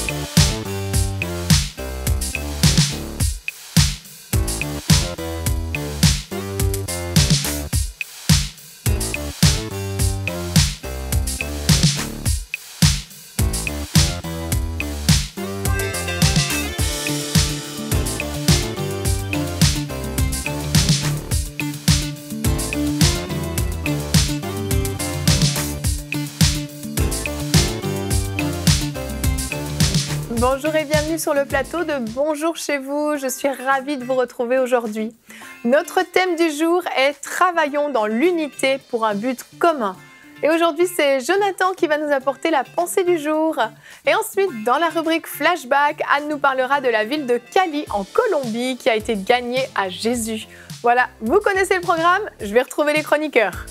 Bonjour et bienvenue sur le plateau de Bonjour chez vous. Je suis ravie de vous retrouver aujourd'hui. Notre thème du jour est « Travaillons dans l'unité pour un but commun ». Et aujourd'hui, c'est Jonathan qui va nous apporter la pensée du jour. Et ensuite, dans la rubrique Flashback, Anne nous parlera de la ville de Cali en Colombie qui a été gagnée à Jésus. Voilà, vous connaissez le programme, je vais retrouver les chroniqueurs.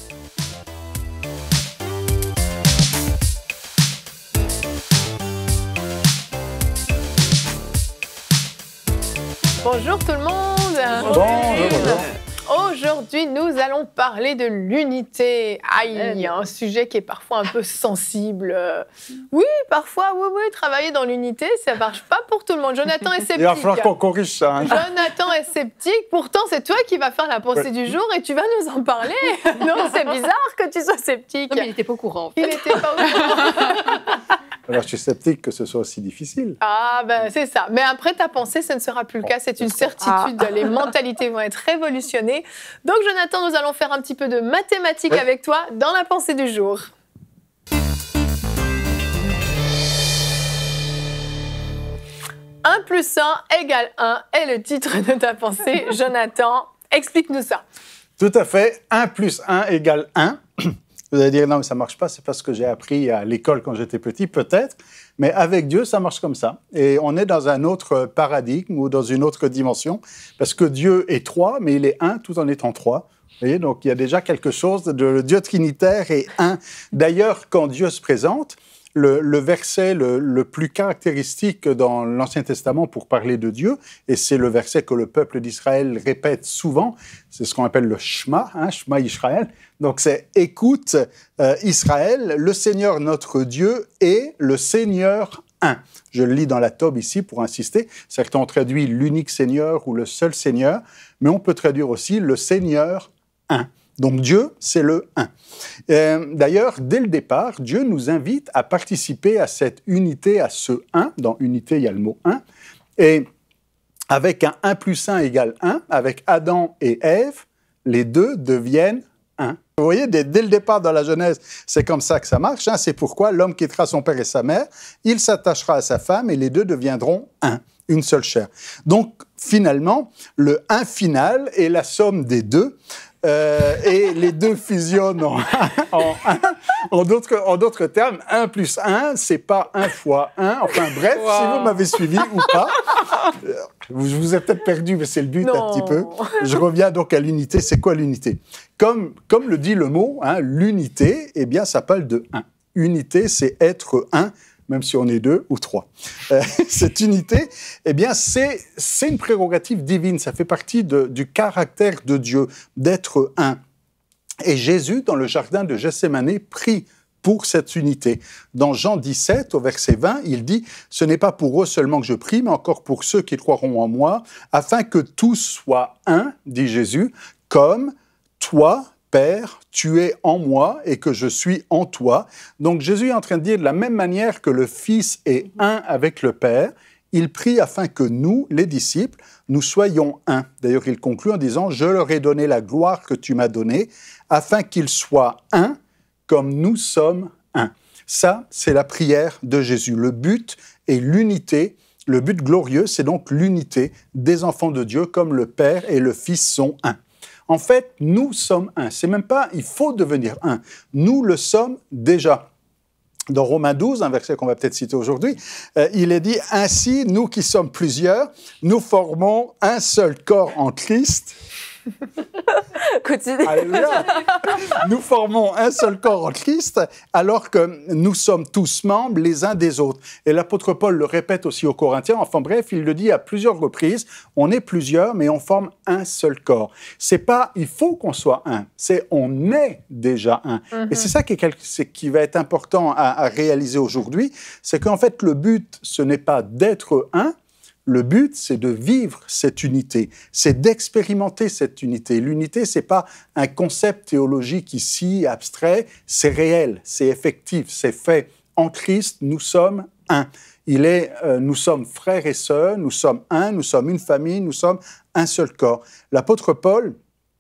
Bonjour tout le monde. Bonjour. Aujourd'hui, nous allons parler de l'unité. Aïe, un sujet qui est parfois un peu sensible. Oui, parfois, oui, travailler dans l'unité, ça ne marche pas pour tout le monde. Jonathan est sceptique. Il va falloir qu'on corrige ça. Hein. Jonathan est sceptique. Pourtant, c'est toi qui vas faire la pensée du jour et tu vas nous en parler. Non, c'est bizarre que tu sois sceptique. Non, mais il n'était pas au courant. En fait. Il n'était pas au courant. Alors, je suis sceptique que ce soit aussi difficile. Ah, ben c'est ça. Mais après ta pensée, ce ne sera plus le cas. C'est une certitude. Les mentalités vont être révolutionnées. Donc, Jonathan, nous allons faire un petit peu de mathématiques avec toi dans la pensée du jour. « 1 plus 1 égale 1 » est le titre de ta pensée. Jonathan, explique-nous ça. Tout à fait. 1 plus 1 égale 1. Vous allez dire, non, mais ça ne marche pas, c'est parce que j'ai appris à l'école quand j'étais petit, peut-être. Mais avec Dieu, ça marche comme ça. Et on est dans un autre paradigme ou dans une autre dimension, parce que Dieu est 3, mais il est 1 tout en étant 3. Vous voyez, donc il y a déjà quelque chose de le Dieu trinitaire est 1. D'ailleurs, quand Dieu se présente, le verset le plus caractéristique dans l'Ancien Testament pour parler de Dieu, et c'est le verset que le peuple d'Israël répète souvent, c'est ce qu'on appelle le Shema, Shema Israël. Donc c'est « Écoute Israël, le Seigneur notre Dieu est le Seigneur un ». Je le lis dans la Tob ici pour insister. Certains ont traduit « l'unique Seigneur » ou « le seul Seigneur », mais on peut traduire aussi « le Seigneur un ». Donc Dieu, c'est le 1. D'ailleurs, dès le départ, Dieu nous invite à participer à cette unité, à ce 1. Dans unité, il y a le mot 1. Et avec un 1 plus 1 égale 1, avec Adam et Ève, les deux deviennent 1. Vous voyez, dès le départ dans la Genèse, c'est comme ça que ça marche. C'est pourquoi l'homme quittera son père et sa mère, il s'attachera à sa femme et les deux deviendront 1, une seule chair. Donc, finalement, le 1 final est la somme des deux. Et les deux fusionnent en 1. En d'autres termes, 1 plus 1, c'est pas 1 fois 1. Enfin bref, si vous m'avez suivi ou pas, je vous ai peut-être perdu, mais c'est le but un petit peu. Je reviens donc à l'unité. C'est quoi l'unité ? Comme le dit le mot, l'unité, eh bien, ça parle de 1. Unité, c'est être 1. Même si on est 2 ou 3. Cette unité, eh bien, c'est une prérogative divine. Ça fait partie du caractère de Dieu, d'être 1. Et Jésus, dans le jardin de Gethsémani, prie pour cette unité. Dans Jean 17, au verset 20, il dit « Ce n'est pas pour eux seulement que je prie, mais encore pour ceux qui croiront en moi, afin que tous soient un, dit Jésus, comme toi, Père, tu es en moi et que je suis en toi. » Donc Jésus est en train de dire de la même manière que le Fils est un avec le Père, il prie afin que nous, les disciples, nous soyons un. D'ailleurs, il conclut en disant « Je leur ai donné la gloire que tu m'as donnée, afin qu'ils soient un comme nous sommes un. » Ça, c'est la prière de Jésus. Le but est l'unité. Le but glorieux, c'est donc l'unité des enfants de Dieu comme le Père et le Fils sont un. En fait, nous sommes un. C'est même pas « il faut devenir un ». Nous le sommes déjà. Dans Romains 12, un verset qu'on va peut-être citer aujourd'hui, il est dit « Ainsi, nous qui sommes plusieurs, nous formons un seul corps en Christ. » Continue. Alléluia. Nous formons un seul corps en Christ, alors que nous sommes tous membres les uns des autres. Et l'apôtre Paul le répète aussi aux Corinthiens. Enfin bref, il le dit à plusieurs reprises. On est plusieurs, mais on forme un seul corps. C'est pas il faut qu'on soit un, c'est on est déjà un. Et c'est ça qui va être important à réaliser aujourd'hui, c'est qu'en fait le but, ce n'est pas d'être un. Le but, c'est de vivre cette unité, c'est d'expérimenter cette unité. L'unité, c'est pas un concept théologique ici, abstrait, c'est réel, c'est effectif, c'est fait. En Christ, nous sommes un. Nous sommes frères et sœurs, nous sommes un, nous sommes une famille, nous sommes un seul corps. L'apôtre Paul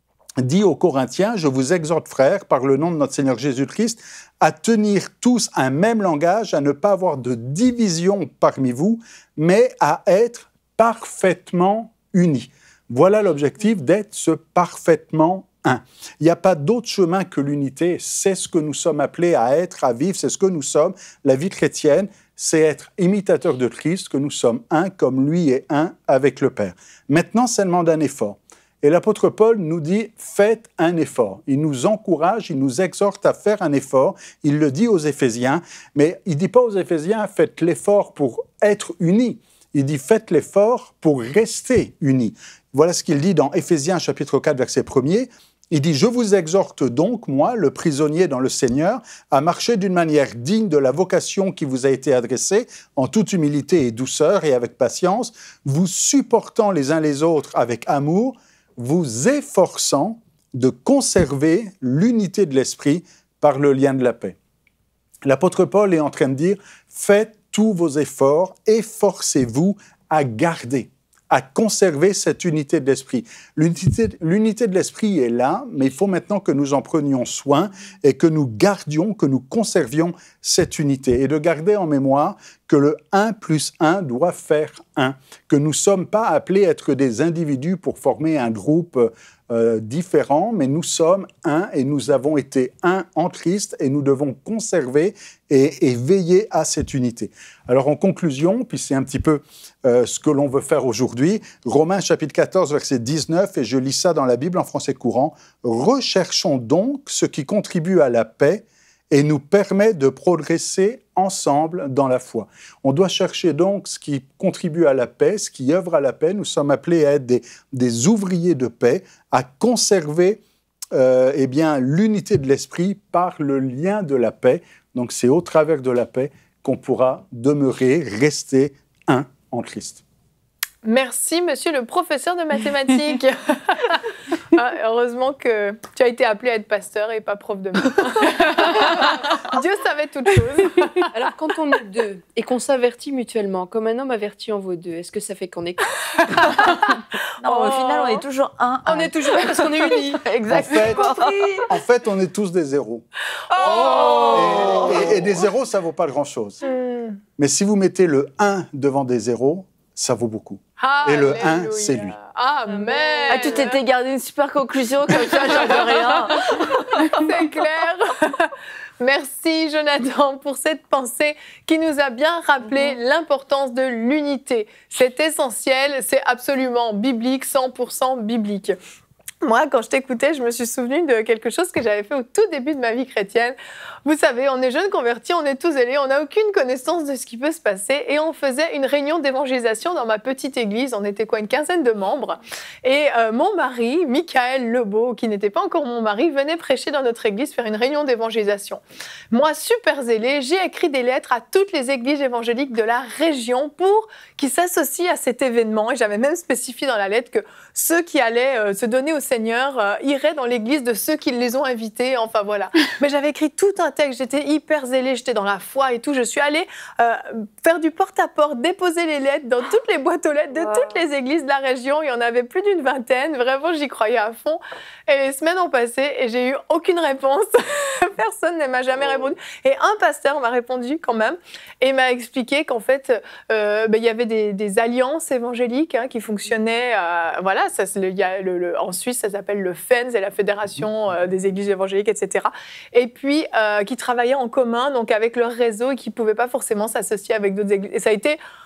dit aux Corinthiens, « Je vous exhorte, frères, par le nom de notre Seigneur Jésus-Christ, à tenir tous un même langage, à ne pas avoir de division parmi vous, mais à être parfaitement unis. » Voilà l'objectif, d'être parfaitement un. Il n'y a pas d'autre chemin que l'unité. C'est ce que nous sommes appelés à être, à vivre, c'est ce que nous sommes. La vie chrétienne, c'est être imitateur de Christ, que nous sommes un comme lui est un avec le Père. Maintenant, ça demande un effort. Et l'apôtre Paul nous dit « faites un effort ». Il nous encourage, il nous exhorte à faire un effort. Il le dit aux Éphésiens, mais il ne dit pas aux Éphésiens « faites l'effort pour être unis ». Il dit « faites l'effort pour rester unis ». Voilà ce qu'il dit dans Éphésiens chapitre 4, verset 1er. Il dit « Je vous exhorte donc, moi, le prisonnier dans le Seigneur, à marcher d'une manière digne de la vocation qui vous a été adressée, en toute humilité et douceur et avec patience, vous supportant les uns les autres avec amour, vous efforçant de conserver l'unité de l'esprit par le lien de la paix. » L'apôtre Paul est en train de dire « Faites tous vos efforts, efforcez-vous à garder, à conserver cette unité de l'esprit. » L'unité de l'esprit est là, mais il faut maintenant que nous en prenions soin et que nous gardions, que nous conservions cette unité. Et de garder en mémoire que le 1 plus 1 doit faire 1, que nous ne sommes pas appelés à être des individus pour former un groupe différent, mais nous sommes un et nous avons été un en Christ et nous devons conserver et veiller à cette unité. Alors en conclusion, puis c'est un petit peu ce que l'on veut faire aujourd'hui, Romains chapitre 14, verset 19, et je lis ça dans la Bible en français courant, « Recherchons donc ce qui contribue à la paix et nous permet de progresser ensemble dans la foi. » On doit chercher donc ce qui contribue à la paix, ce qui œuvre à la paix. Nous sommes appelés à être des ouvriers de paix, à conserver l'unité de l'esprit par le lien de la paix. Donc c'est au travers de la paix qu'on pourra demeurer, rester un en Christ. Merci, monsieur le professeur de mathématiques. Heureusement que tu as été appelé à être pasteur et pas prof de maths. Dieu savait toutes choses. Alors, quand on est deux et qu'on s'avertit mutuellement, comme un homme averti en vaut deux, est-ce que ça fait qu'on est... Non, au final, on est toujours un. On est toujours un parce qu'on est unis. Exactement. En fait, on est tous des zéros. Et des zéros, ça ne vaut pas grand-chose. Mais si vous mettez le 1 devant des zéros, ça vaut beaucoup. Et le 1, c'est lui. Amen. Ah, tu t'étais gardé une super conclusion, comme ça, j'en veux rien. C'est clair. Merci Jonathan pour cette pensée qui nous a bien rappelé l'importance de l'unité. C'est essentiel, c'est absolument biblique, 100% biblique. Moi, quand je t'écoutais, je me suis souvenue de quelque chose que j'avais fait au tout début de ma vie chrétienne. Vous savez, on est jeunes convertis, on est tous zélés, on n'a aucune connaissance de ce qui peut se passer et on faisait une réunion d'évangélisation dans ma petite église. On était une quinzaine de membres. Et mon mari, Michael Lebeau, qui n'était pas encore mon mari, venait prêcher dans notre église, faire une réunion d'évangélisation. Moi, super zélée, j'ai écrit des lettres à toutes les églises évangéliques de la région pour qu'ils s'associent à cet événement. Et j'avais même spécifié dans la lettre que ceux qui allaient se donner au Seigneur iraient dans l'église de ceux qui les ont invités. Enfin voilà. Mais j'avais écrit tout un texte, j'étais hyper zélée, j'étais dans la foi et tout. Je suis allée faire du porte-à-porte, déposer les lettres dans toutes les boîtes aux lettres de toutes les églises de la région. Il y en avait plus d'une vingtaine. Vraiment, j'y croyais à fond. Et les semaines ont passé et j'ai eu aucune réponse. Personne ne m'a jamais répondu. Et un pasteur m'a répondu quand même et m'a expliqué qu'en fait, il y avait des alliances évangéliques qui fonctionnaient. Voilà, ça, en Suisse, ça s'appelle le FENS, c'est la Fédération des Églises évangéliques, etc. Et puis, qui travaillaient en commun, donc avec leur réseau et qui ne pouvaient pas forcément s'associer avec d'autres églises. Et ça a été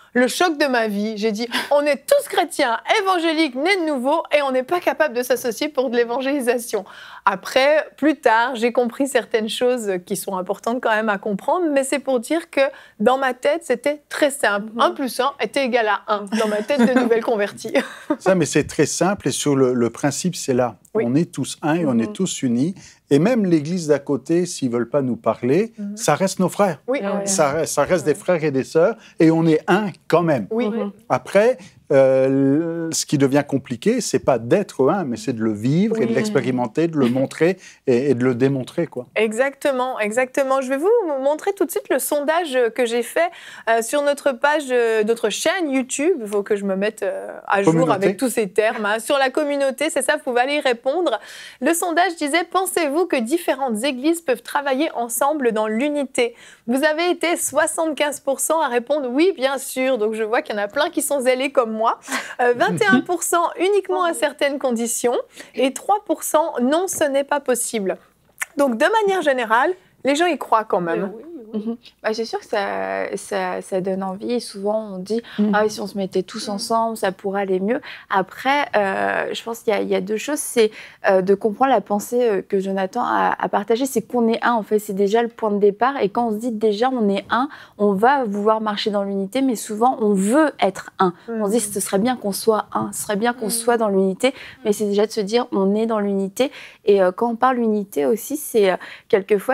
Le choc de ma vie, j'ai dit, on est tous chrétiens, évangéliques, nés de nouveau, et on n'est pas capable de s'associer pour de l'évangélisation. Après, plus tard, j'ai compris certaines choses qui sont importantes quand même à comprendre, mais c'est pour dire que dans ma tête, c'était très simple. 1 + 1 était égal à 1 dans ma tête de nouvelle convertie. Ça, mais c'est très simple et sur le principe, c'est là. Oui. On est tous un et on est tous unis. Et même l'église d'à côté, s'ils ne veulent pas nous parler, ça reste nos frères. Oui, Ça reste des frères et des sœurs et on est un quand même. oui. Après, ce qui devient compliqué, c'est pas d'être un, mais c'est de le vivre et de l'expérimenter, de le montrer et de le démontrer, quoi. Exactement, exactement. Je vais vous montrer tout de suite le sondage que j'ai fait sur notre page, notre chaîne YouTube. Il faut que je me mette à jour Communauté. avec tous ces termes. Hein. Sur la communauté, c'est ça, vous pouvez aller y répondre. Le sondage disait, pensez-vous que différentes églises peuvent travailler ensemble dans l'unité? Vous avez été 75% à répondre oui, bien sûr. Donc je vois qu'il y en a plein qui sont zélés comme moi. 21% uniquement à certaines conditions et 3% non, ce n'est pas possible. Donc de manière générale, les gens y croient quand même. Bah, c'est sûr que ça donne envie. Et souvent, on dit ah, si on se mettait tous ensemble, ça pourrait aller mieux. Après, je pense qu'il y a 2 choses. C'est de comprendre la pensée que Jonathan a partagée. C'est qu'on est un, en fait. C'est déjà le point de départ. Et quand on se dit déjà on est un, on va vouloir marcher dans l'unité, mais souvent, on veut être un. On se dit ce serait bien qu'on soit un, ce serait bien qu'on soit dans l'unité. Mais c'est déjà de se dire on est dans l'unité. Et quand on parle d'unité aussi, c'est quelquefois,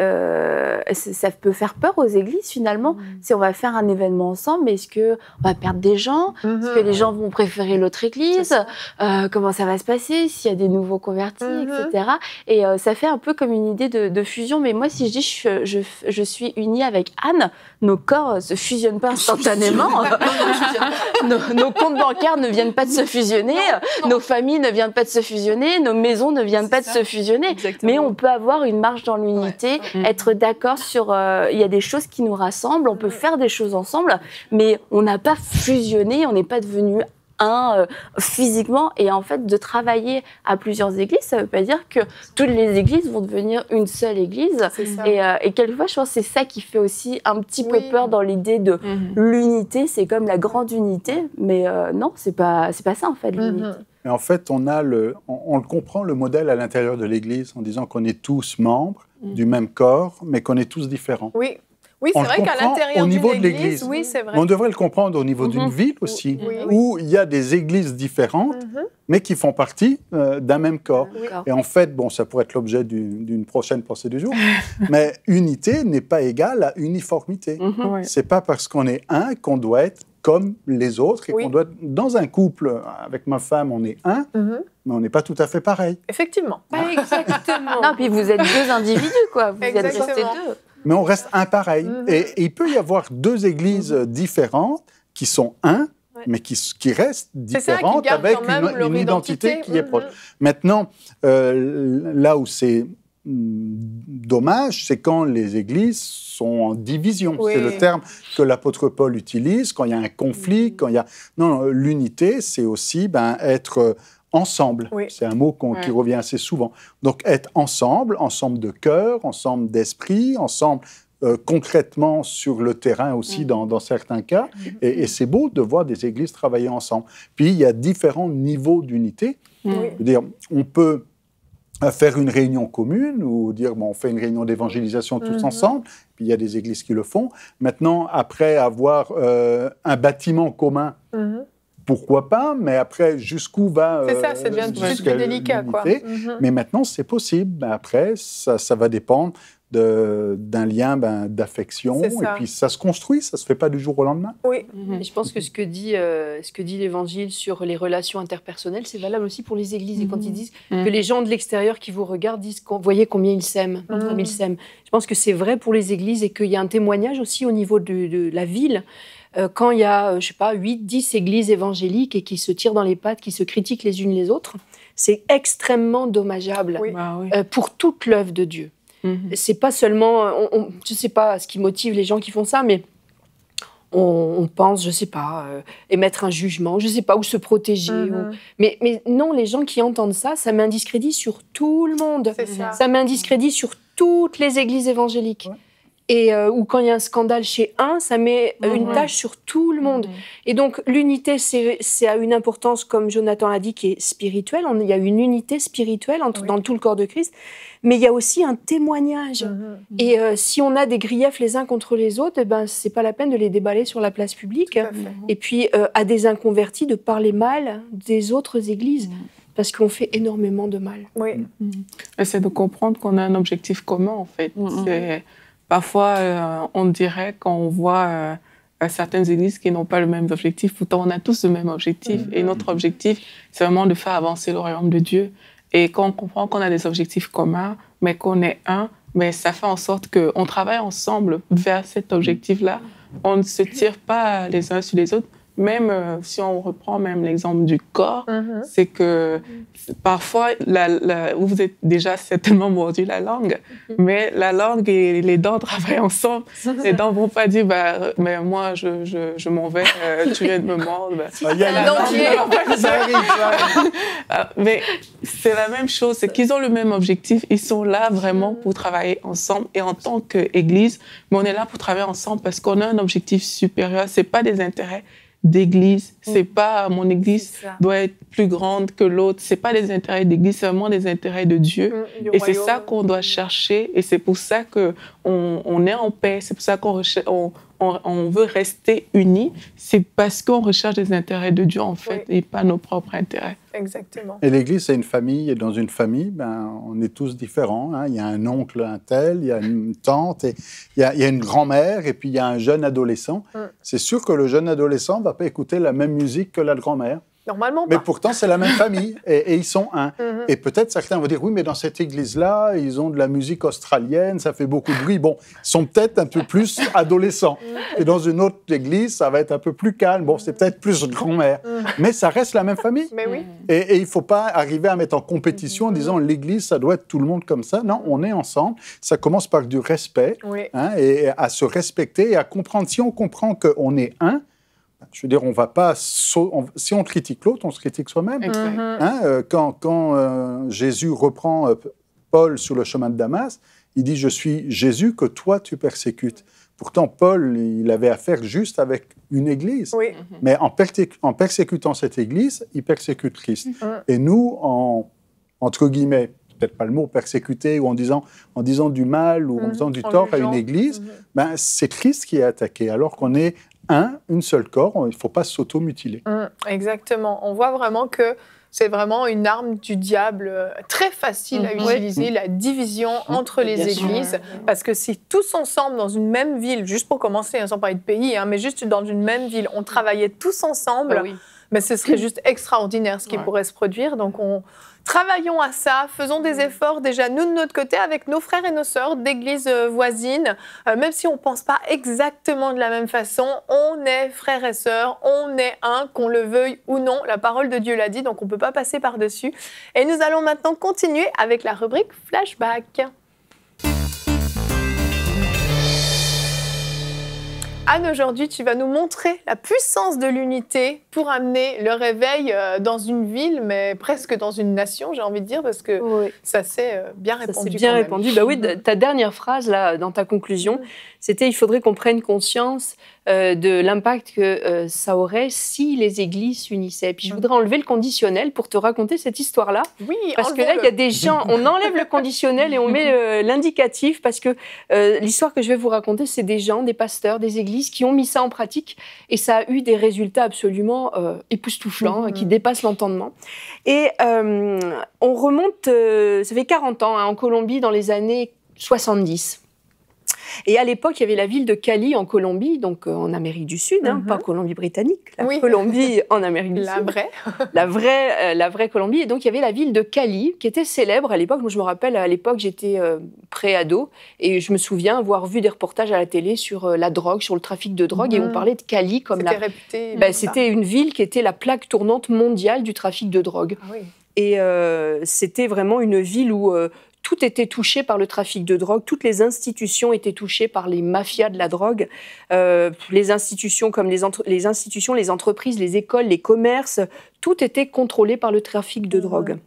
ça peut faire peur aux églises finalement. Si on va faire un événement ensemble, est-ce qu'on va perdre des gens? Est-ce que les gens vont préférer l'autre église? Comment ça va se passer? S'il y a des nouveaux convertis, etc. Et ça fait un peu comme une idée de fusion. Mais moi, si je dis je suis unie avec Anne, nos corps ne se fusionnent pas instantanément. nos comptes bancaires ne viennent pas de se fusionner. Nos familles ne viennent pas de se fusionner. Nos maisons ne viennent pas de se fusionner. Exactement. Mais on peut avoir une marche dans l'unité, être d'accord sur... il y a des choses qui nous rassemblent, on peut faire des choses ensemble, mais on n'a pas fusionné, on n'est pas devenu un physiquement. Et en fait, de travailler à plusieurs églises, ça ne veut pas dire que toutes les églises vont devenir une seule église. Et quelquefois, je pense que c'est ça qui fait aussi un petit peu peur dans l'idée de l'unité. C'est comme la grande unité, mais non, c'est pas ça en fait, l'unité. Et en fait, on le comprend, le modèle à l'intérieur de l'Église, en disant qu'on est tous membres du même corps, mais qu'on est tous différents. Oui, c'est vrai qu'à l'intérieur au niveau d'une de église, l'Église, oui, c'est vrai. on devrait le comprendre au niveau d'une ville aussi, où il y a des églises différentes, mais qui font partie d'un même corps. Et en fait, bon, ça pourrait être l'objet d'une prochaine pensée du jour, mais unité n'est pas égale à uniformité. C'est pas parce qu'on est un qu'on doit être comme les autres et qu'on doit être dans un couple. Avec ma femme, on est un, mais on n'est pas tout à fait pareil. Effectivement. Pas exactement. Non, puis vous êtes 2 individus, quoi. Vous êtes restés 2. Mais on reste un pareil. Et il peut y avoir 2 églises différentes qui sont un, mais qui restent différentes qui avec quand même leur une identité qui est proche. Maintenant, là où c'est dommage, c'est quand les églises sont en division. C'est le terme que l'apôtre Paul utilise quand il y a un conflit, quand il y a... Non, l'unité, c'est aussi être ensemble. C'est un mot qui revient assez souvent. Donc, être ensemble de cœur, ensemble d'esprit, ensemble concrètement sur le terrain aussi dans certains cas. Et c'est beau de voir des églises travailler ensemble. Puis, il y a différents niveaux d'unité. Je veux dire, on peut faire une réunion commune ou dire on fait une réunion d'évangélisation tous ensemble, puis il y a des églises qui le font. Maintenant, après avoir un bâtiment commun, pourquoi pas, mais après, jusqu'où va... c'est ça, ça devient plus délicat, quoi. Mais maintenant, c'est possible. Après, ça va dépendre d'un lien d'affection, et puis ça se construit, ça se fait pas du jour au lendemain. Et je pense que ce que dit l'Évangile sur les relations interpersonnelles, c'est valable aussi pour les églises. Et quand ils disent que les gens de l'extérieur qui vous regardent disent voyez combien ils s'aiment, comme ils s'aiment. Je pense que c'est vrai pour les églises et qu'il y a un témoignage aussi au niveau de la ville. Quand il y a, je sais pas, 8-10 églises évangéliques et qui se tirent dans les pattes, qui se critiquent les unes les autres, c'est extrêmement dommageable pour toute l'œuvre de Dieu. C'est pas seulement, je sais pas ce qui motive les gens qui font ça, mais on pense, je sais pas, émettre un jugement, je sais pas, ou se protéger. Mais non, les gens qui entendent ça, ça met un discrédit sur tout le monde. Ça met un discrédit sur toutes les églises évangéliques. ou quand il y a un scandale chez un, ça met une tâche sur tout le monde. Et donc l'unité, c'est à une importance, comme Jonathan l'a dit, qui est spirituelle. Il y a une unité spirituelle dans tout le corps de Christ, mais il y a aussi un témoignage. Et si on a des griefs les uns contre les autres, c'est pas la peine de les déballer sur la place publique. Et puis à des inconvertis de parler mal des autres églises. Parce qu'on fait énormément de mal. Oui. C'est de comprendre qu'on a un objectif commun, en fait. Parfois, on dirait qu'on voit certaines églises qui n'ont pas le même objectif. Pourtant, on a tous le même objectif. Et notre objectif, c'est vraiment de faire avancer le royaume de Dieu. Et quand on comprend qu'on a des objectifs communs, mais qu'on est un, mais ça fait en sorte qu'on travaille ensemble vers cet objectif-là. On ne se tire pas les uns sur les autres. Même si on reprend même l'exemple du corps, c'est que parfois, vous êtes déjà certainement mordu la langue, mais la langue et les dents travaillent ensemble. Les dents ne vont pas dire mais moi, je m'en vais, tu viens de me mordre. Mais c'est la même chose, c'est qu'ils ont le même objectif, ils sont là vraiment pour travailler ensemble. Et en tant qu'Église, mais on est là pour travailler ensemble parce qu'on a un objectif supérieur, ce n'est pas des intérêts d'église, c'est pas mon église doit être plus grande que l'autre, c'est pas des intérêts d'église, c'est vraiment des intérêts de Dieu. Et c'est ça qu'on doit chercher, et c'est pour ça que on est en paix, c'est pour ça qu'on veut rester unis, c'est parce qu'on recherche des intérêts de Dieu en fait, et pas nos propres intérêts. Exactement. Et l'Église, c'est une famille, et dans une famille, on est tous différents. Il y a un oncle, un tel, il y a une tante, et il y a une grand-mère, et puis il y a un jeune adolescent. C'est sûr que le jeune adolescent ne va pas écouter la même musique que la grand-mère. Normalement mais pas. Pourtant, c'est la même famille, et ils sont un. Et peut-être certains vont dire, oui, mais dans cette église-là, ils ont de la musique australienne, ça fait beaucoup de bruit. Bon, ils sont peut-être un peu plus adolescents. Et dans une autre église, ça va être un peu plus calme. Bon, c'est peut-être plus grand-mère. Mais ça reste la même famille. Mais oui. Et il ne faut pas arriver à mettre en compétition en disant, l'église, ça doit être tout le monde comme ça. Non, on est ensemble. Ça commence par du respect, et à se respecter et à comprendre. Si on comprend qu'on est un, je veux dire, on va pas. Si on critique l'autre, on se critique soi-même. Quand Jésus reprend Paul sur le chemin de Damas, il dit « Je suis Jésus que toi tu persécutes ». Pourtant, Paul, il avait affaire juste avec une église. Mais en persécutant cette église, il persécute Christ. Et nous, entre guillemets, peut-être pas le mot persécuter, ou en disant du mal ou en faisant du tort à une église, c'est Christ qui est attaqué, alors qu'on est une seule corps, il ne faut pas s'auto-mutiler. Exactement. On voit vraiment que c'est vraiment une arme du diable très facile à utiliser, la division entre les églises. Parce que si tous ensemble, dans une même ville, juste pour commencer, sans parler de pays, mais juste dans une même ville, on travaillait tous ensemble, mais ce serait juste extraordinaire ce qui pourrait se produire. Donc travaillons à ça, faisons des efforts déjà, nous de notre côté, avec nos frères et nos sœurs d'églises voisines. Même si on ne pense pas exactement de la même façon, on est frères et sœurs, on est un, qu'on le veuille ou non. La parole de Dieu l'a dit, donc on ne peut pas passer par-dessus. Et nous allons maintenant continuer avec la rubrique Flashback. Anne, aujourd'hui, tu vas nous montrer la puissance de l'unité pour amener le réveil dans une ville, mais presque dans une nation, j'ai envie de dire, parce que ça s'est bien répandu. Ça s'est bien répandu. Ta dernière phrase, là, dans ta conclusion, c'était « Il faudrait qu'on prenne conscience de l'impact que ça aurait si les églises s'unissaient ». Puis je voudrais enlever le conditionnel pour te raconter cette histoire-là. Oui, parce que là, il y a des gens, on enlève le conditionnel et on met l'indicatif, parce que l'histoire que je vais vous raconter, c'est des gens, des pasteurs, des églises qui ont mis ça en pratique, et ça a eu des résultats absolument époustouflants, qui dépassent l'entendement. Et on remonte, ça fait 40 ans, en Colombie, dans les années 70. Et à l'époque, il y avait la ville de Cali en Colombie, donc en Amérique du Sud, pas Colombie-Britannique, Colombie en Amérique du Sud. La vraie Colombie. Et donc, il y avait la ville de Cali qui était célèbre à l'époque. Moi, je me rappelle, à l'époque, j'étais pré-ado et je me souviens avoir vu des reportages à la télé sur la drogue, sur le trafic de drogue, et on parlait de Cali comme c'était une ville qui était la plaque tournante mondiale du trafic de drogue. Et c'était vraiment une ville où tout était touché par le trafic de drogue, toutes les institutions étaient touchées par les mafias de la drogue, les institutions comme les entreprises, les écoles, les commerces, tout était contrôlé par le trafic de drogue.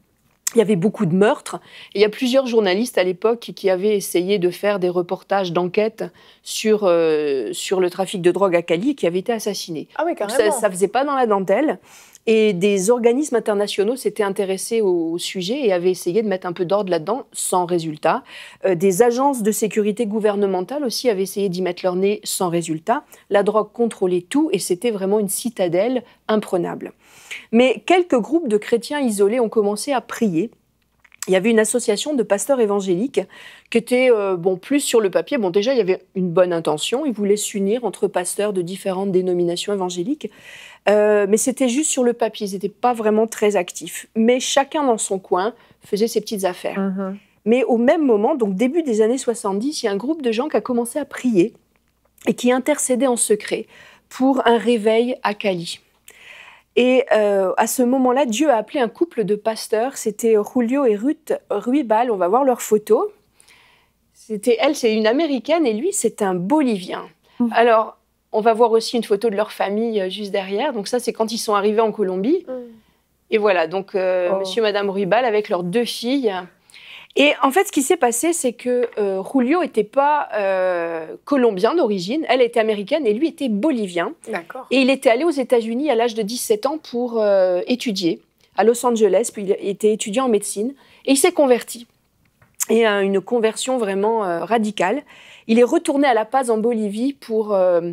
Il y avait beaucoup de meurtres. Et il y a plusieurs journalistes à l'époque qui avaient essayé de faire des reportages d'enquête sur le trafic de drogue à Cali et qui avaient été assassinés. Ah oui, carrément. Ça ne faisait pas dans la dentelle. Et des organismes internationaux s'étaient intéressés au sujet et avaient essayé de mettre un peu d'ordre là-dedans, sans résultat. Des agences de sécurité gouvernementales aussi avaient essayé d'y mettre leur nez, sans résultat. La drogue contrôlait tout et c'était vraiment une citadelle imprenable. Mais quelques groupes de chrétiens isolés ont commencé à prier. Il y avait une association de pasteurs évangéliques qui était plus sur le papier. Bon, déjà, il y avait une bonne intention. Ils voulaient s'unir entre pasteurs de différentes dénominations évangéliques. Mais c'était juste sur le papier. Ils n'étaient pas vraiment très actifs. Mais chacun dans son coin faisait ses petites affaires. Mhm. Mais au même moment, donc début des années 70, il y a un groupe de gens qui a commencé à prier et qui intercédait en secret pour un réveil à Cali. Et à ce moment-là, Dieu a appelé un couple de pasteurs. C'était Julio et Ruth Ruibal. On va voir leurs photos. Elle, c'est une Américaine et lui, c'est un Bolivien. Alors, on va voir aussi une photo de leur famille juste derrière. Donc ça, c'est quand ils sont arrivés en Colombie. Et voilà, donc monsieur et madame Ruibal avec leurs 2 filles. Et en fait, ce qui s'est passé, c'est que Julio n'était pas colombien d'origine, elle était américaine et lui était bolivien. D'accord. Et il était allé aux États-Unis à l'âge de 17 ans pour étudier à Los Angeles, puis il était étudiant en médecine et il s'est converti. Et une conversion vraiment radicale. Il est retourné à La Paz en Bolivie pour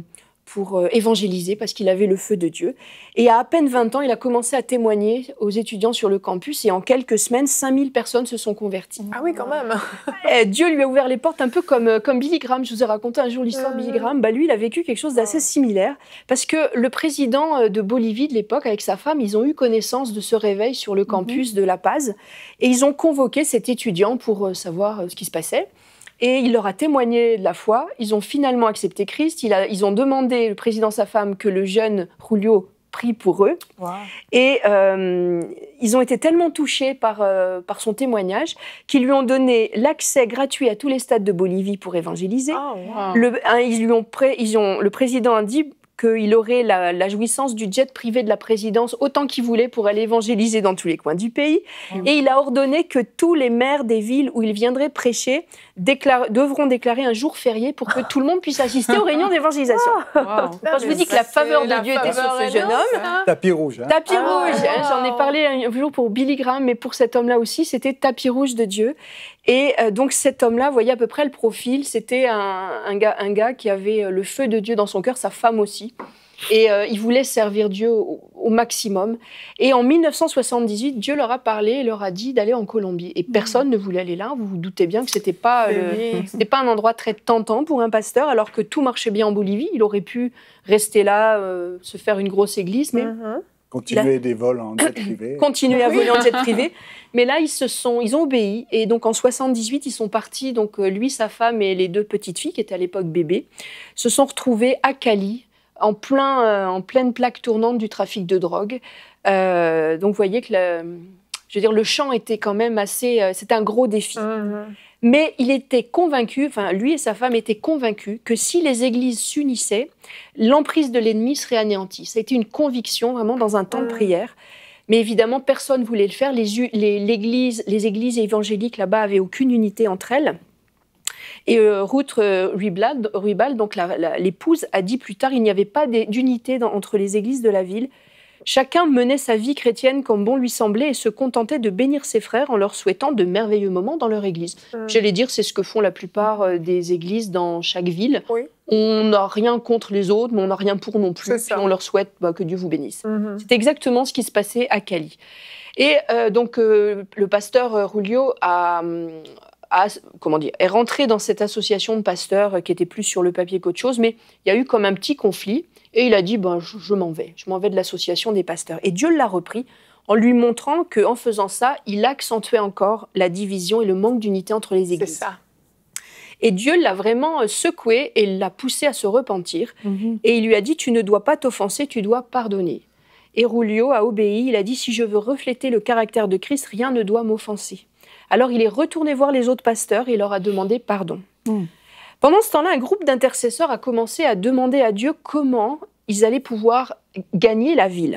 évangéliser parce qu'il avait le feu de Dieu. Et à peine 20 ans, il a commencé à témoigner aux étudiants sur le campus et en quelques semaines, 5000 personnes se sont converties. Ah oui, quand même. Et Dieu lui a ouvert les portes un peu comme Billy Graham. Je vous ai raconté un jour l'histoire de Billy Graham. Lui, il a vécu quelque chose d'assez similaire parce que le président de Bolivie de l'époque, avec sa femme, ils ont eu connaissance de ce réveil sur le campus de La Paz et ils ont convoqué cet étudiant pour savoir ce qui se passait. Et il leur a témoigné de la foi. Ils ont finalement accepté Christ. Ils ont demandé, le président, sa femme, que le jeune Julio prie pour eux. Wow. Et ils ont été tellement touchés par son témoignage qu'ils lui ont donné l'accès gratuit à tous les stades de Bolivie pour évangéliser. Oh, wow. Le président a dit qu'il aurait la jouissance du jet privé de la présidence autant qu'il voulait pour aller évangéliser dans tous les coins du pays. Et il a ordonné que tous les maires des villes où il viendrait prêcher devront déclarer un jour férié pour que tout le monde puisse assister aux réunions d'évangélisation. Wow. Quand je vous dis que la faveur de Dieu était sur ce jeune homme... Tapis rouge. Hein. Tapis rouge. J'en ai parlé un jour pour Billy Graham, mais pour cet homme-là aussi, c'était tapis rouge de Dieu. Et donc cet homme-là, vous voyez à peu près le profil, c'était un gars qui avait le feu de Dieu dans son cœur, sa femme aussi. Et il voulait servir Dieu au maximum. Et en 1978, Dieu leur a parlé et leur a dit d'aller en Colombie. Et personne ne voulait aller là. Vous vous doutez bien que c'était pas un endroit très tentant pour un pasteur, alors que tout marchait bien en Bolivie. Il aurait pu rester là, se faire une grosse église, mais... Continuer des vols en jet privé. Continuer à voler en jet privé. Mais là, ils ont obéi. Et donc, en 78, ils sont partis. Donc, lui, sa femme et les 2 petites filles, qui étaient à l'époque bébés, se sont retrouvés à Cali, en pleine plaque tournante du trafic de drogue. Donc, vous voyez que le champ était quand même assez... c'était un gros défi. Mais il était convaincu, lui et sa femme étaient convaincus que si les églises s'unissaient, l'emprise de l'ennemi serait anéantie. Ça a été une conviction, vraiment, dans un temps de prière. Mais évidemment, personne ne voulait le faire. Les églises évangéliques, là-bas, n'avaient aucune unité entre elles. Et Ruth Ruibal, donc l'épouse, a dit plus tard, il n'y avait pas d'unité entre les églises de la ville. Chacun menait sa vie chrétienne comme bon lui semblait et se contentait de bénir ses frères en leur souhaitant de merveilleux moments dans leur église. J'allais dire, c'est ce que font la plupart des églises dans chaque ville. Oui. On n'a rien contre les autres, mais on n'a rien pour non plus. Puis on leur souhaite que Dieu vous bénisse. C'est exactement ce qui se passait à Cali. Et donc, le pasteur Julio est rentré dans cette association de pasteurs qui était plus sur le papier qu'autre chose, mais il y a eu comme un petit conflit. Et il a dit, je m'en vais de l'association des pasteurs. Et Dieu l'a repris en lui montrant qu'en faisant ça, il accentuait encore la division et le manque d'unité entre les églises. C'est ça. Et Dieu l'a vraiment secoué et l'a poussé à se repentir. Et il lui a dit, tu ne dois pas t'offenser, tu dois pardonner. Et Julio a obéi, il a dit, si je veux refléter le caractère de Christ, rien ne doit m'offenser. Alors il est retourné voir les autres pasteurs et il leur a demandé pardon. Pendant ce temps-là, un groupe d'intercesseurs a commencé à demander à Dieu comment ils allaient pouvoir gagner la ville.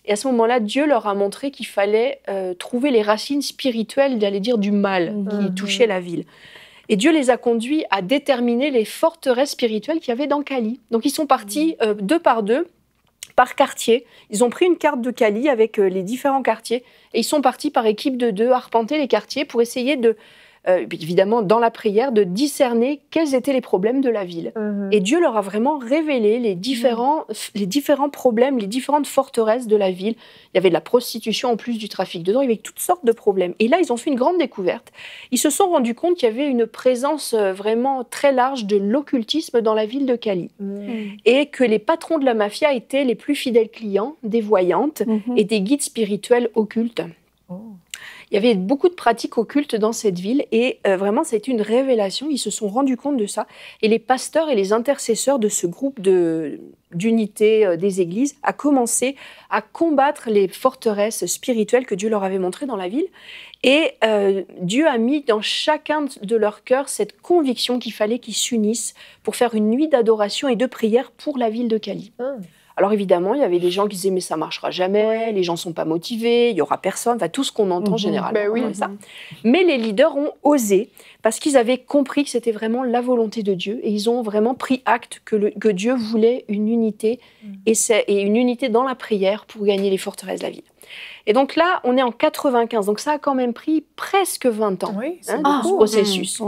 Et à ce moment-là, Dieu leur a montré qu'il fallait trouver les racines spirituelles, j'allais dire, du mal qui touchait la ville. Et Dieu les a conduits à déterminer les forteresses spirituelles qu'il y avait dans Cali. Donc ils sont partis deux par deux, par quartier. Ils ont pris une carte de Cali avec les différents quartiers et ils sont partis par équipe de 2 arpenter les quartiers pour essayer de, évidemment dans la prière, de discerner quels étaient les problèmes de la ville. Et Dieu leur a vraiment révélé les différents problèmes, les différentes forteresses de la ville. Il y avait de la prostitution en plus du trafic de drogue, il y avait toutes sortes de problèmes. Et là, ils ont fait une grande découverte. Ils se sont rendus compte qu'il y avait une présence vraiment très large de l'occultisme dans la ville de Cali. Et que les patrons de la mafia étaient les plus fidèles clients des voyantes et des guides spirituels occultes. Il y avait beaucoup de pratiques occultes dans cette ville et vraiment, ça a été une révélation. Ils se sont rendus compte de ça. Et les pasteurs et les intercesseurs de ce groupe d'unité des églises a commencé à combattre les forteresses spirituelles que Dieu leur avait montrées dans la ville. Et Dieu a mis dans chacun de leurs cœurs cette conviction qu'il fallait qu'ils s'unissent pour faire une nuit d'adoration et de prière pour la ville de Cali. Alors évidemment, il y avait des gens qui disaient « mais ça marchera jamais, les gens sont pas motivés, il y aura personne », enfin tout ce qu'on entend généralement. Ça. Mais les leaders ont osé parce qu'ils avaient compris que c'était vraiment la volonté de Dieu et ils ont vraiment pris acte que Dieu voulait une unité et une unité dans la prière pour gagner les forteresses de la ville. Et donc là, on est en 95, donc ça a quand même pris presque 20 ans ce processus.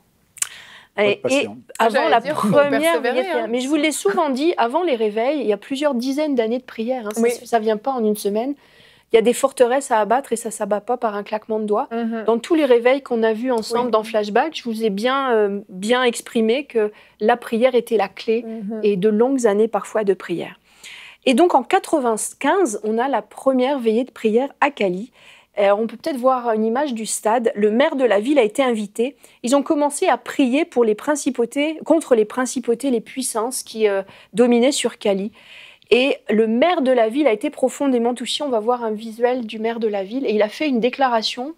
Et avant la première prière, mais je vous l'ai souvent dit, avant les réveils, il y a plusieurs dizaines d'années de prière. Ça ne vient pas en une semaine. Il y a des forteresses à abattre et ça ne s'abat pas par un claquement de doigts. Dans tous les réveils qu'on a vus ensemble dans Flashback, je vous ai bien exprimé que la prière était la clé et de longues années parfois de prière. Et donc en 95, on a la première veillée de prière à Cali. On peut peut-être voir une image du stade. Le maire de la ville a été invité. Ils ont commencé à prier pour les principautés, contre les principautés, les puissances qui dominaient sur Cali. Et le maire de la ville a été profondément touché. On va voir un visuel du maire de la ville. Et il a fait une déclaration.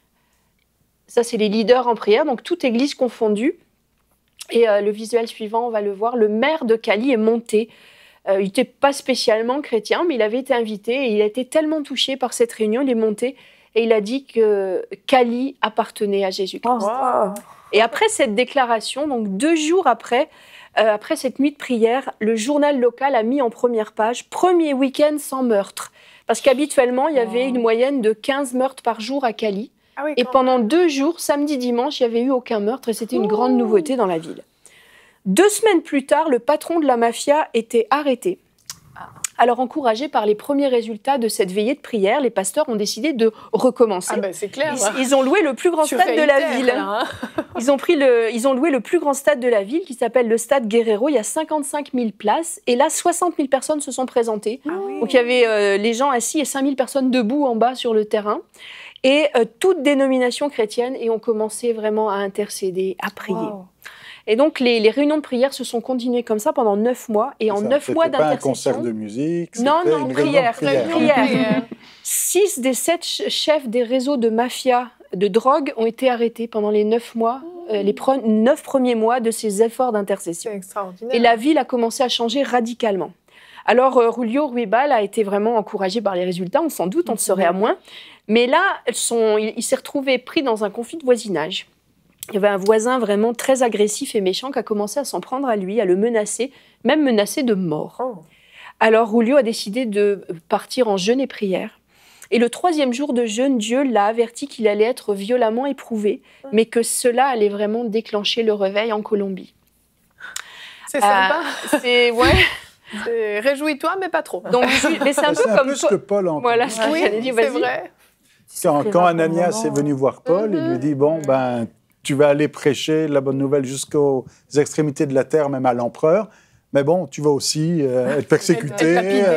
Ça, c'est les leaders en prière, donc toute église confondue. Et le visuel suivant, on va le voir. Le maire de Cali est monté. Il n'était pas spécialement chrétien, mais il avait été invité et il a été tellement touché par cette réunion, il est monté et il a dit que Cali appartenait à Jésus-Christ. Et après cette déclaration, donc 2 jours après cette nuit de prière, le journal local a mis en première page « Premier week-end sans meurtre ». Parce qu'habituellement, il y avait une moyenne de 15 meurtres par jour à Cali. Et pendant 2 jours, samedi, dimanche, il n'y avait eu aucun meurtre et c'était une grande nouveauté dans la ville. 2 semaines plus tard, le patron de la mafia était arrêté. Alors, encouragés par les premiers résultats de cette veillée de prière, les pasteurs ont décidé de recommencer. C'est clair. Ils ont loué le plus grand stade de la ville. Ils ont loué le plus grand stade de la ville qui s'appelle le stade Guerrero. Il y a 55 000 places. Et là, 60 000 personnes se sont présentées. Donc, il y avait les gens assis et 5 000 personnes debout en bas sur le terrain. Et toute dénomination chrétienne. Et ont commencé vraiment à intercéder, à prier. Et donc, les réunions de prière se sont continuées comme ça pendant 9 mois. Et en 9 mois d'intercession... C'était pas un concert de musique, non, une prière. 6 des 7 chefs des réseaux de mafia de drogue ont été arrêtés pendant les 9 mois, les 9 premiers mois de ces efforts d'intercession. C'est extraordinaire. Et la ville a commencé à changer radicalement. Alors, Julio Ruibal a été vraiment encouragé par les résultats, on s'en doute, on serait à moins. Mais là, il s'est retrouvé pris dans un conflit de voisinage. Il y avait un voisin vraiment très agressif et méchant qui a commencé à s'en prendre à lui, à le menacer, même menacé de mort. Alors Julio a décidé de partir en jeûne et prière. Et le 3e jour de jeûne, Dieu l'a averti qu'il allait être violemment éprouvé, mais que cela allait vraiment déclencher le réveil en Colombie. C'est sympa. Ouais. Réjouis-toi, mais pas trop. Donc, mais c'est un peu comme plus que Paul en voilà, c'est vrai. Quand Ananias est venu voir Paul, il lui dit tu vas aller prêcher la bonne nouvelle jusqu'aux extrémités de la terre, même à l'empereur. Mais bon, tu vas aussi être persécuté.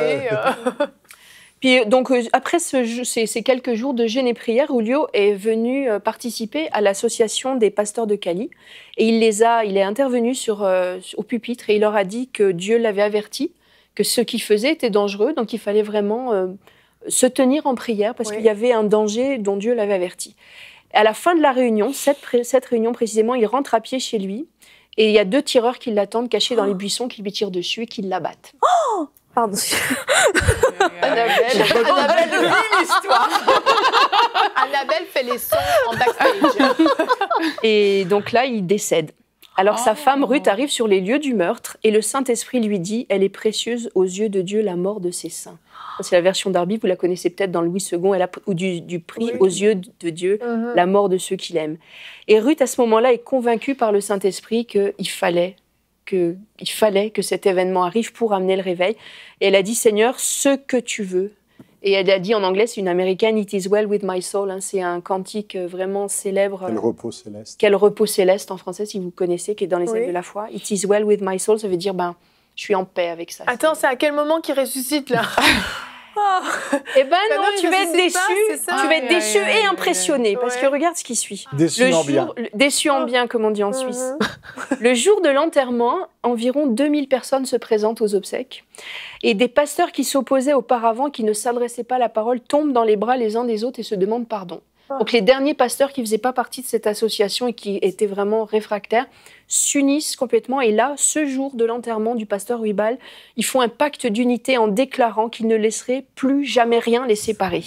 Puis donc, après ces quelques jours de jeûne et prière, Julio est venu participer à l'association des pasteurs de Cali. Et il est intervenu au pupitre et il leur a dit que Dieu l'avait averti, que ce qu'il faisait était dangereux, donc il fallait vraiment se tenir en prière parce qu'il y avait un danger dont Dieu l'avait averti. À la fin de la réunion, cette réunion précisément, il rentre à pied chez lui et il y a 2 tireurs qui l'attendent cachés dans les buissons, qui lui tirent dessus et qui l'abattent. Pardon. Annabelle vit l'histoire. Annabelle fait les sons en backstage. Et donc là, il décède. Alors sa femme Ruth arrive sur les lieux du meurtre et le Saint-Esprit lui dit « Elle est précieuse aux yeux de Dieu, la mort de ses saints ». C'est la version Darby, vous la connaissez peut-être dans Louis II, ou du prix aux yeux de Dieu, la mort de ceux qu'il aime. Et Ruth, à ce moment-là, est convaincue par le Saint-Esprit qu'il fallait que cet événement arrive pour amener le réveil. Et elle a dit « Seigneur, ce que tu veux ». Et elle a dit en anglais, c'est une américaine, « It is well with my soul ». C'est un cantique vraiment célèbre. Quel repos céleste. Quel repos céleste en français, si vous connaissez, qui est dans les ailes de la foi. « It is well with my soul », ça veut dire, je suis en paix avec ça. Attends, c'est à quel moment qu'il ressuscite, là? Eh ben non, tu vas être déçu. Tu vas être déçu et impressionné. Parce que regarde ce qui suit. Déçu en bien. Déçu en bien, comme on dit en Suisse. Le jour de l'enterrement, environ 2000 personnes se présentent aux obsèques. Et des pasteurs qui s'opposaient auparavant, qui ne s'adressaient pas la parole, tombent dans les bras les uns des autres et se demandent pardon. Donc les derniers pasteurs qui ne faisaient pas partie de cette association et qui étaient vraiment réfractaires s'unissent complètement. Et là, ce jour de l'enterrement du pasteur Ruibal, ils font un pacte d'unité en déclarant qu'ils ne laisseraient plus jamais rien les séparer.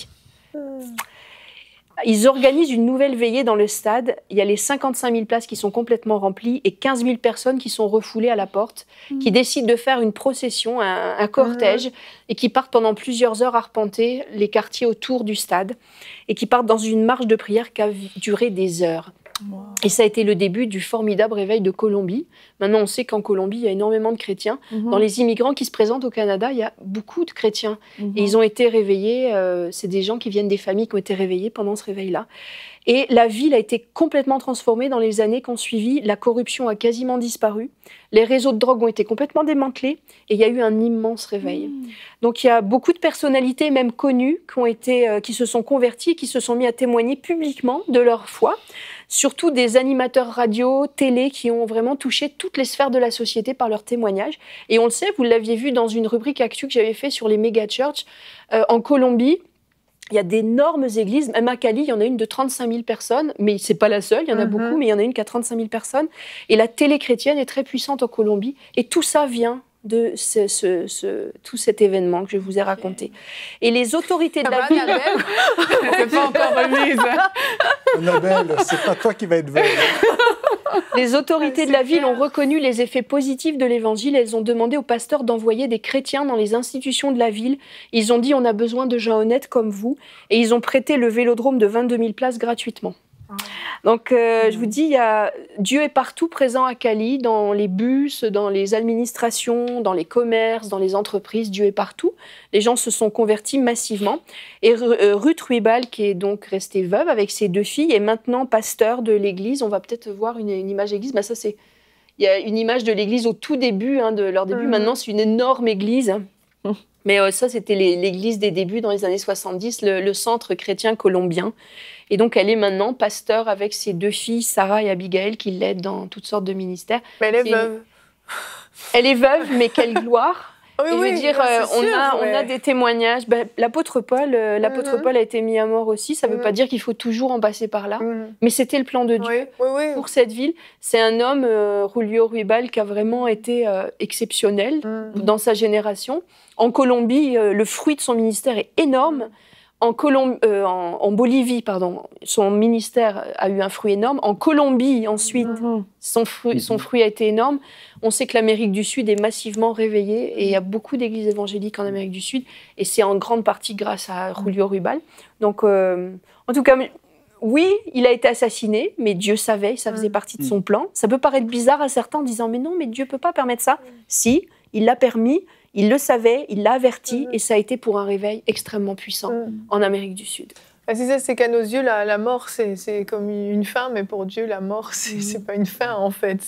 Ils organisent une nouvelle veillée dans le stade. Il y a les 55 000 places qui sont complètement remplies et 15 000 personnes qui sont refoulées à la porte, qui décident de faire une procession, un cortège, et qui partent pendant plusieurs heures arpenter les quartiers autour du stade, et qui partent dans une marche de prière qui a duré des heures. Wow. Et ça a été le début du formidable réveil de Colombie. Maintenant, on sait qu'en Colombie, il y a énormément de chrétiens. Dans les immigrants qui se présentent au Canada, il y a beaucoup de chrétiens. Et ils ont été réveillés. C'est des gens qui viennent des familles qui ont été réveillées pendant ce réveil-là. Et la ville a été complètement transformée dans les années qui ont suivi. La corruption a quasiment disparu. Les réseaux de drogue ont été complètement démantelés. Et il y a eu un immense réveil. Donc, il y a beaucoup de personnalités, même connues, qui se sont converties et qui se sont mis à témoigner publiquement de leur foi. Surtout des animateurs radio, télé, qui ont vraiment touché toutes les sphères de la société par leurs témoignages. Et on le sait, vous l'aviez vu dans une rubrique actu que j'avais fait sur les méga-churches. En Colombie, il y a d'énormes églises. Même à Cali, il y en a une de 35 000 personnes, mais c'est pas la seule, il y en a beaucoup, mais il y en a une qui a 35 000 personnes. Et la télé chrétienne est très puissante en Colombie. Et tout ça vient de tout cet événement que je vous ai raconté. Et les autorités de la ville... C'est pas encore remise. Annabelle, c'est pas toi qui vas être veuve. Les autorités de la ville ont reconnu les effets positifs de l'évangile. Elles ont demandé aux pasteurs d'envoyer des chrétiens dans les institutions de la ville. Ils ont dit « on a besoin de gens honnêtes comme vous ». Et ils ont prêté le vélodrome de 22 000 places gratuitement. Donc, je vous dis, Dieu est partout présent à Cali, dans les bus, dans les administrations, dans les commerces, dans les entreprises. Dieu est partout. Les gens se sont convertis massivement. Et Ruth Ruibal, qui est donc restée veuve avec ses 2 filles, est maintenant pasteur de l'église. On va peut-être voir une image d'église. Ça, il y a une image de l'église au tout début, de leur début. Maintenant, c'est une énorme église. Mais ça, c'était l'église des débuts dans les années 70, le centre chrétien colombien. Et donc, elle est maintenant pasteur avec ses 2 filles, Sarah et Abigail, qui l'aident dans toutes sortes de ministères. Mais elle est veuve. Elle est veuve, mais quelle gloire! Oui, et je veux dire, on a des témoignages. L'apôtre Paul, Paul a été mis à mort aussi. Ça ne veut pas dire qu'il faut toujours en passer par là. Mais c'était le plan de Dieu pour cette ville. C'est un homme, Julio Ruibal, qui a vraiment été exceptionnel dans sa génération. En Colombie, le fruit de son ministère est énorme. En Bolivie, son ministère a eu un fruit énorme. En Colombie, ensuite, son fruit a été énorme. On sait que l'Amérique du Sud est massivement réveillée et il y a beaucoup d'églises évangéliques en Amérique du Sud. Et c'est en grande partie grâce à Julio Ruibal. Donc, en tout cas, oui, il a été assassiné, mais Dieu savait, ça faisait partie de son plan. Ça peut paraître bizarre à certains en disant « mais non, mais Dieu ne peut pas permettre ça ». Si, il l'a permis. Il le savait, il l'a averti, et ça a été pour un réveil extrêmement puissant en Amérique du Sud. C'est ça, c'est qu'à nos yeux, la mort, c'est comme une fin, mais pour Dieu, la mort, c'est pas une fin, en fait.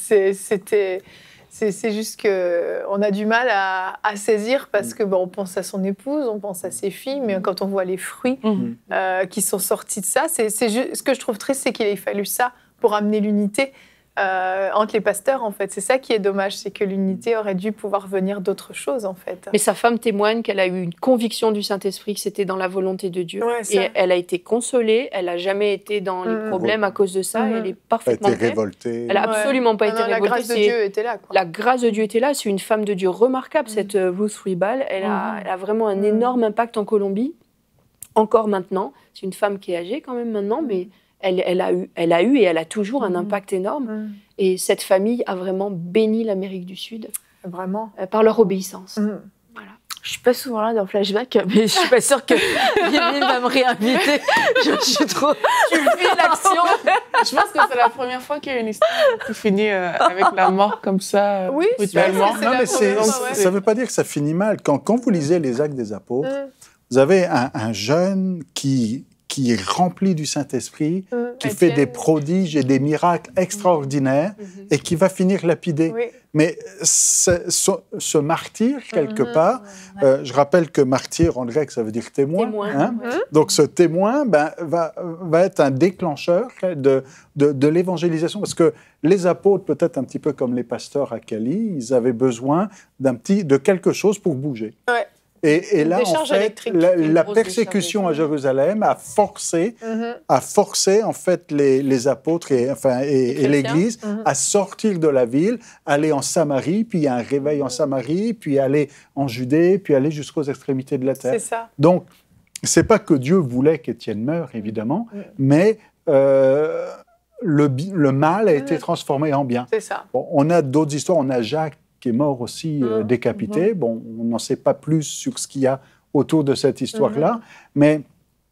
C'est juste qu'on a du mal à saisir, parce que on pense à son épouse, on pense à ses filles, mais quand on voit les fruits qui sont sortis de ça, ce que je trouve triste, c'est qu'il ait fallu ça pour amener l'unité. entre les pasteurs, en fait. C'est ça qui est dommage, c'est que l'unité aurait dû pouvoir venir d'autres choses, en fait. Mais sa femme témoigne qu'elle a eu une conviction du Saint-Esprit que c'était dans la volonté de Dieu. Ouais, ça. Et elle a été consolée, elle n'a jamais été dans les problèmes à cause de ça, elle est Elle a parfaitement été vraie. révoltée. Elle n'a absolument pas Ah été non, la révoltée. grâce de Dieu était là, quoi. La grâce de Dieu était là. C'est une femme de Dieu remarquable, cette Ruth Ribal. Elle a vraiment un énorme impact en Colombie, encore maintenant. C'est une femme qui est âgée quand même maintenant, mais elle a eu et elle a toujours un impact énorme. Et cette famille a vraiment béni l'Amérique du Sud Vraiment. par leur obéissance. Voilà. Je suis pas souvent là dans Flashback, mais je suis pas sûre que Yéline va me réinviter. Je suis trop... Tu vis l'action. Je pense que c'est la première fois qu'il y a une histoire qui finit avec la mort comme ça, Oui, brutalement. c'est Non, la mais première fois, ouais. ça ne veut pas dire que ça finit mal. Quand vous lisez les Actes des Apôtres, vous avez un jeune qui est rempli du Saint-Esprit, qui fait Étienne. des prodiges et des miracles extraordinaires et qui va finir lapidé. Oui. Mais ce martyr, quelque part, je rappelle que martyr en grec, ça veut dire témoin. Témoin, hein. ouais. Donc ce témoin va être un déclencheur de l'évangélisation. Parce que les apôtres, peut-être un petit peu comme les pasteurs à Cali, ils avaient besoin de quelque chose pour bouger. Ouais. Et là, en décharge fait, électrique. la grosse persécution à décharge Jérusalem a forcé en fait les apôtres et chrétiens. l'Église à sortir de la ville, aller en Samarie, puis il y a un réveil en Samarie, puis aller en Judée, puis aller jusqu'aux extrémités de la terre. C'est ça. Donc, c'est pas que Dieu voulait qu'Étienne meure, évidemment, mais le mal a été transformé en bien. C'est ça. Bon, on a d'autres histoires. On a Jacques qui est mort aussi décapité. Bon, on n'en sait pas plus sur ce qu'il y a autour de cette histoire-là. Mais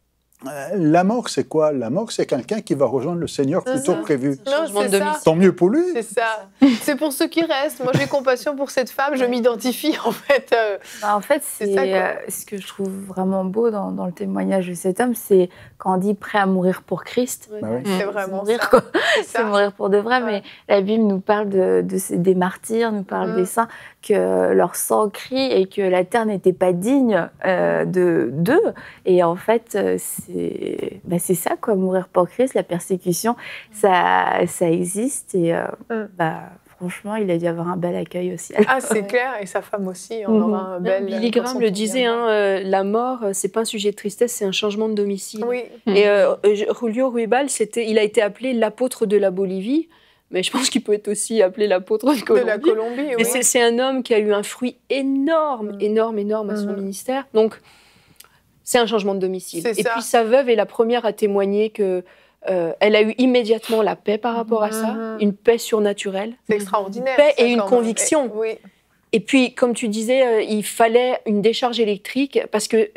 la mort, c'est quoi? La mort, c'est quelqu'un qui va rejoindre le Seigneur plus tôt que prévu. Non, Changement de c'est ça. domicile. Tant mieux pour lui. C'est ça. C'est pour ceux qui restent. Moi, j'ai compassion pour cette femme. Je m'identifie, en fait. Bah, en fait, C'est ça, quoi. ce que je trouve vraiment beau dans le témoignage de cet homme, c'est quand on dit prêt à mourir pour Christ. Bah oui. C'est vraiment mourir, ça. quoi. C'est C'est ça. mourir pour de vrai, Ouais. mais la Bible nous parle des martyrs, nous parle des saints, que leur sang crie et que la terre n'était pas digne d'eux. Et en fait, c'est ça, quoi, mourir pour Christ, la persécution, ça existe. Et franchement, il a dû avoir un bel accueil aussi. Ah, c'est clair. Et sa femme aussi, on aura un bel... Billy Graham le disait, la mort, c'est pas un sujet de tristesse, c'est un changement de domicile. Oui. Et Julio Ruibal, il a été appelé l'apôtre de la Bolivie, mais je pense qu'il peut être aussi appelé l'apôtre de Colombie. De la Colombie, Et oui. c'est un homme qui a eu un fruit énorme à son ministère. Donc, c'est un changement de domicile. C'est Et ça. puis, sa veuve est la première à témoigner que elle a eu immédiatement la paix par rapport à ça, une paix surnaturelle. C'est extraordinaire. Paix ça, et une quand même. conviction. Oui. Et puis, comme tu disais, il fallait une décharge électrique parce que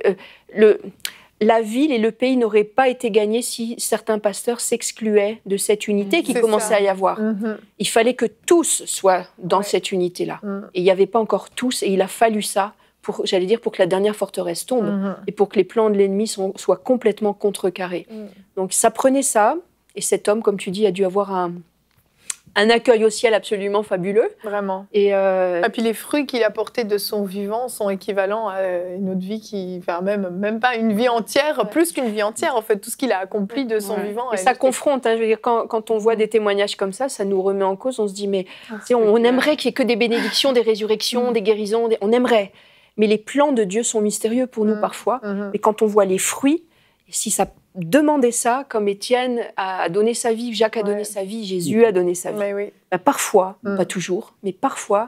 la ville et le pays n'auraient pas été gagnés si certains pasteurs s'excluaient de cette unité qui C'est commençait ça. à y avoir. Il fallait que tous soient dans cette unité-là. Et il n'y avait pas encore tous, et il a fallu ça pour que la dernière forteresse tombe et pour que les plans de l'ennemi soient complètement contrecarrés. Donc ça prenait ça, et cet homme, comme tu dis, a dû avoir un accueil au ciel absolument fabuleux. Vraiment. Et Et puis les fruits qu'il a portés de son vivant sont équivalents à une autre vie même pas une vie entière, plus qu'une vie entière en fait, tout ce qu'il a accompli de son vivant. Et ça confronte, je veux dire, quand on voit des témoignages comme ça nous remet en cause, on se dit, mais on aimerait qu'il n'y ait que des bénédictions, des résurrections, des guérisons, on aimerait. Mais les plans de Dieu sont mystérieux pour nous parfois. Et quand on voit les fruits, si ça demandait ça, comme Étienne a donné sa vie, Jacques a donné sa vie, Jésus a donné sa vie. Mais oui. Bah, parfois, pas toujours, mais parfois,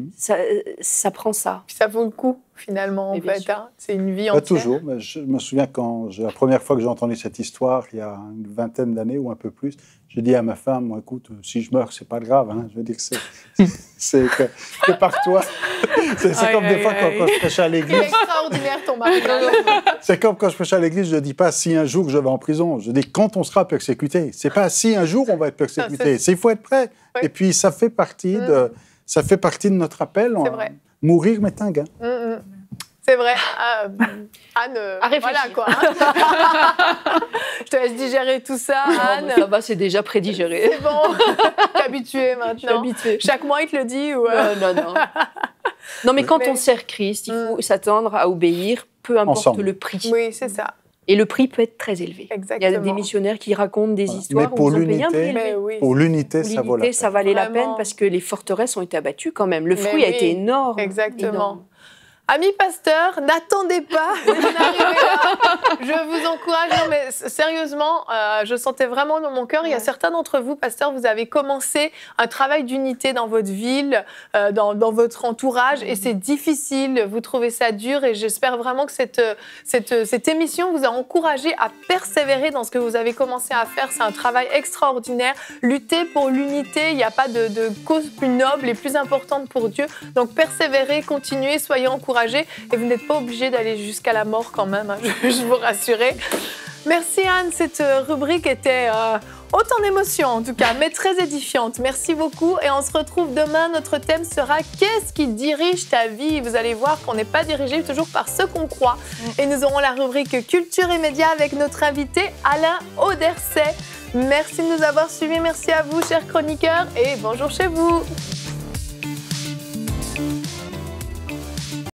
ça prend ça. Puis ça vaut le coup finalement en Mais bien fait. sûr. Hein. C'est une vie Pas entière. toujours, mais je me souviens la première fois que j'ai entendu cette histoire, il y a une vingtaine d'années ou un peu plus, j'ai dit à ma femme, moi, écoute, si je meurs, c'est pas grave, hein. Je veux dire, c'est que par toi. C'est comme des fois quand je prêche à Il est l'église. extraordinaire ton mari. C'est comme quand je prêche à l'église, je ne dis pas si un jour je vais en prison, je dis quand on sera persécuté. C'est pas si un jour on va être persécuté, il faut être prêt. Oui. Et puis ça fait partie de notre appel. C'est vrai. Mourir m'est un gain. C'est vrai. Anne, À réfléchir. voilà quoi. Hein. Je te laisse digérer tout ça, Anne. Ça va, c'est déjà prédigéré. C'est bon. T'es habituée maintenant. Je suis habituée. Chaque mois, il te le dit ou Non. Non, mais quand on sert Christ, il faut s'attendre à obéir, peu importe Ensemble. le prix. Oui, c'est ça. Et le prix peut être très élevé. Exactement. Il y a des missionnaires qui racontent des histoires Mais pour où ils ont payé un prix l'unité, élevé. oui. pour l'unité, ça vaut la L'unité, peine. ça valait la Vraiment. peine parce que les forteresses ont été abattues quand même. Le Mais fruit a oui, été énorme. Exactement. énorme. Amis pasteurs, n'attendez pas d'en arriver là. Je vous encourage, non, mais sérieusement, je sentais vraiment dans mon cœur, il y a certains d'entre vous, pasteurs, vous avez commencé un travail d'unité dans votre ville, dans votre entourage, et c'est difficile, vous trouvez ça dur, et j'espère vraiment que cette émission vous a encouragé à persévérer dans ce que vous avez commencé à faire. C'est un travail extraordinaire. Lutter pour l'unité, il n'y a pas de cause plus noble et plus importante pour Dieu. Donc persévérez, continuez, soyez encouragés. Et vous n'êtes pas obligés d'aller jusqu'à la mort quand même, hein, je vous rassurer. Merci Anne, cette rubrique était haute en émotion en tout cas, mais très édifiante. Merci beaucoup et on se retrouve demain. Notre thème sera « Qu'est-ce qui dirige ta vie ?» Vous allez voir qu'on n'est pas dirigé toujours par ce qu'on croit. Et nous aurons la rubrique Culture et Médias avec notre invité Alain Auderset. Merci de nous avoir suivis, merci à vous chers chroniqueurs et bonjour chez vous.